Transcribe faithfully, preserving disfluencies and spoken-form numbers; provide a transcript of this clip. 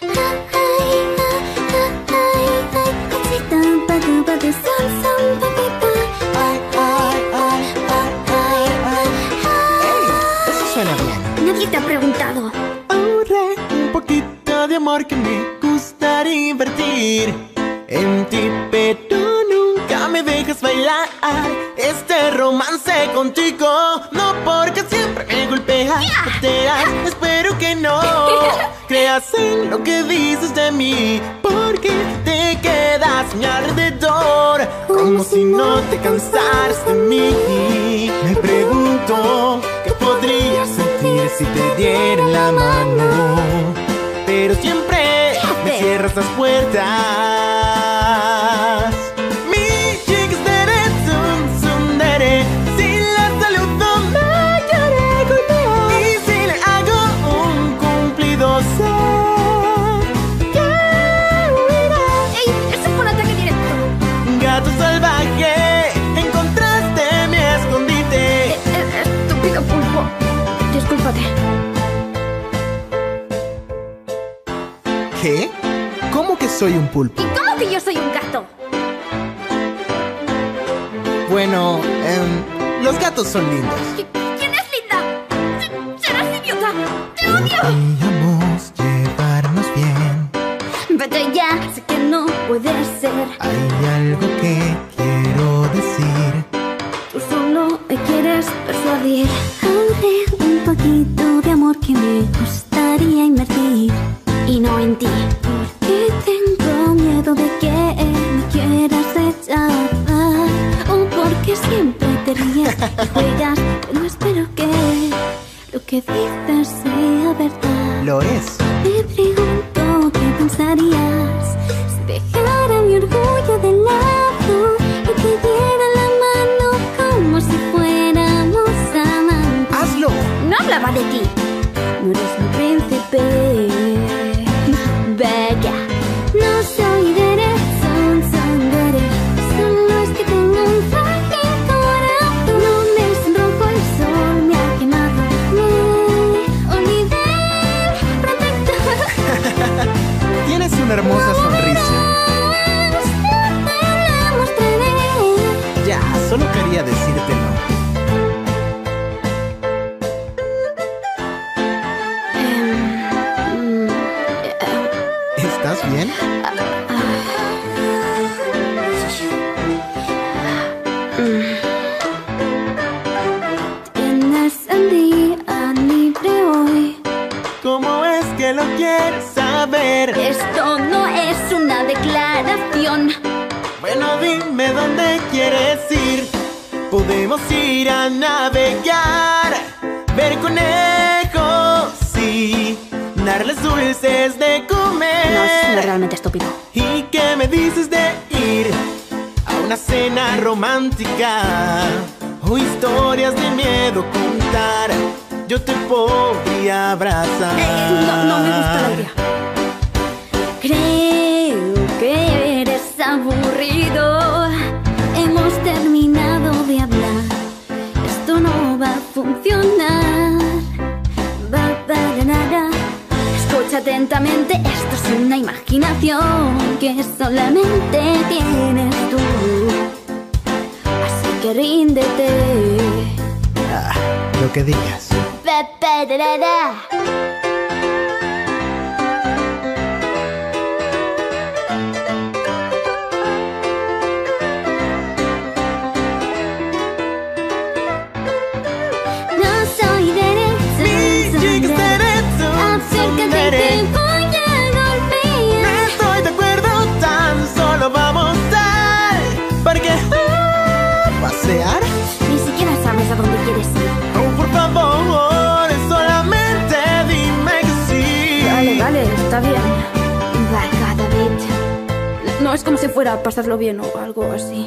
Nadie te ha preguntado. Ahorré un poquito de amor que me gustaría invertir en ti, pero nunca me dejas bailar este romance contigo. No, porque siempre me golpeas, pateas. Espero que no creas en lo que dices de mí, porque te quedas a mi alrededor como si no te cansaras de mí. Me pregunto qué podrías sentir si te diera la mano, pero siempre me cierras las puertas. Mi chica estaré, zum, zum, daré. Si la saludo me lloré, golpeo. Y si le hago un cumplido sé que huirá. ¡Ey! ¡Eso fue un ataque directo! Gato salvaje, encontraste mi escondite. Eh, eh, estúpido pulpo. Discúlpate. ¿Qué? ¿Cómo que soy un pulpo? ¿Y cómo que yo soy un gato? Bueno, em, los gatos son lindos. ¿Qui- ¿Quién es linda? ¡Serás idiota! ¡Te odio! Podríamos llevarnos bien. Vete ya, sé que no puede ser. Hay algo que quiero decir. Tú solo me quieres persuadir. Abre un poquito de amor que me gustaría invertir, y no en ti, porque tengo miedo de que me quieras rechazar, o porque siempre te ríes y juegas, pero espero que lo que dices sea verdad. Lo es. Te pregunto qué pensarías si dejara mi orgullo de lado y te diera la mano como si fuéramos amantes. ¡Hazlo! No hablaba de ti. No eres mi príncipe. Vaya, no soy derecho, son derecho. Solo es que tengo un frágil corazón. No me sonrojo, el sol me ha quemado. Me olvidé el protector. Tienes una hermosa sonrisa. Te la mostraré. Ya, solo quería decírtelo. Em, mm, ¿Estás bien? Tienes el día libre hoy. ¿Cómo es que lo quieres saber? Esto no es una declaración. Bueno, dime dónde quieres ir. Podemos ir a navegar, ver conejos y darles dulces de comer. No, eso es realmente estúpido. ¿Y qué me dices de ir a una cena romántica o historias de miedo contar? Yo te podría abrazar. Eh, no, no me gusta la idea. Creo que eres aburrido. Hemos terminado de hablar. Esto no va a funcionar. Va, va, da, da, da. Escucha atentamente, esto es una imaginación que solamente tienes tú. Así que ríndete. Ah, lo que digas. Ba, ba, da, da, da. Ni siquiera sabes a dónde quieres ir. Oh, por favor, solamente dime que sí. Vale, vale, está bien. Venga, David. No es como si fuera a pasarlo bien o algo así.